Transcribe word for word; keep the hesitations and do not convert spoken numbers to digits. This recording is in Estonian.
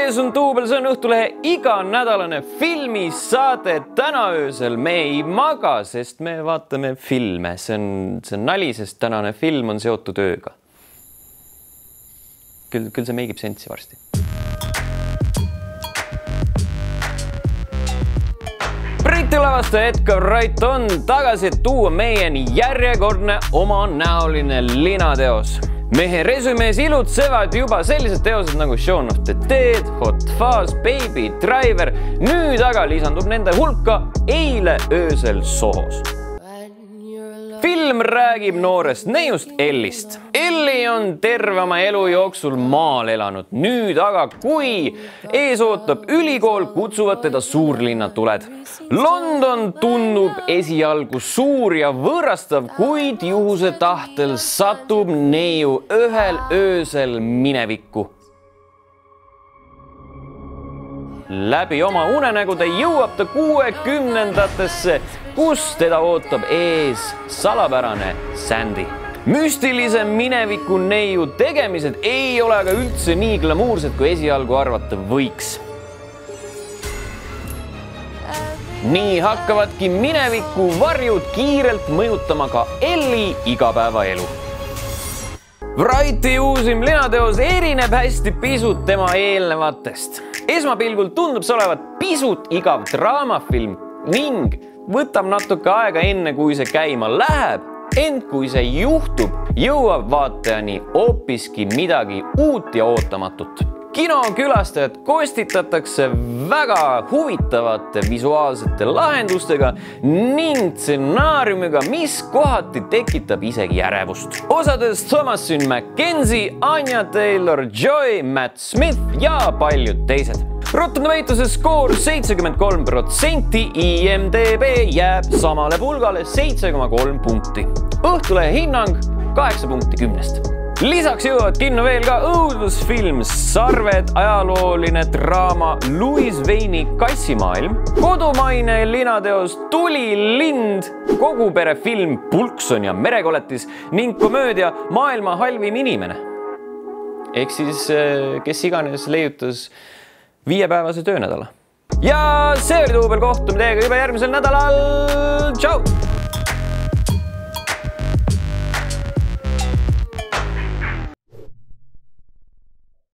Teie ees on Duubel, see on Õhtulehe iganädalane filmisaade. Täna öösel me ei maga, sest me vaatame filme. See on, see on nali, sest tänane film on seotud ööga. Küll, küll see meigib sentsi varsti. Briti lavastaja Edgar Wright on tagasi, et tuua meieni järjekordne oma näoline linateos. Mehe resümees ilutsevad juba sellised teosed nagu Shaun of the Dead, Hot Fuzz, Baby Driver. Nüüd aga lisandub nende hulka Eile öösel Sohos. Film räägib noorest neiust Ellist. Elli on terve oma elu jooksul maal elanud. Nüüd aga, kui ees ootab ülikool, kutsuvad teda suurlinna tuled. London tundub esialgu suur ja võõrastav, kuid juhuse tahtel satub neiu ühel öösel minevikku. Läbi oma unenägude jõuab ta kuuekümnendatesse, kus teda ootab ees salapärane Sandy. Müstilise mineviku neiu tegemised ei ole aga üldse nii glamuursed, kui esialgu arvata võiks. Nii hakkavadki mineviku varjud kiirelt mõjutama ka Elli igapäevaelu. Wrighti uusim linateos erineb hästi pisut tema eelnevatest. Esmapilgul tundub see olevat pisut igav draamafilm ning võtab natuke aega enne, kui see käima läheb, ent kui see juhtub, jõuab vaatajani hoopiski midagi uut ja ootamatut. Kinokülastajad kostitatakse väga huvitavate visuaalsete lahendustega ning stsenaariumiga, mis kohati tekitab isegi ärevust. Osades Thomasin McKenzie, Anya Taylor-Joy, Matt Smith ja paljud teised. Rotten Tomatoes skoor seitsekümmend kolm protsenti, I M D B jääb samale pulgale seitse koma kolm punkti. Õhtulehe hinnang kaheksa punkti kümnest. Lisaks jõuavad kinno veel ka õudusfilm Sarved, ajalooline draama Louis Wane'i Kassimaailm, kodumaine linateos Tulilind, koguperefilm Pulkson ja merekoletis ning komöödia Maailma halvim inimene. Ehk siis kes iganes leiutas viiepäevase töönädala. Ja see oli Duubel, kohtume teiega juba järgmisel nädalal. Tšau!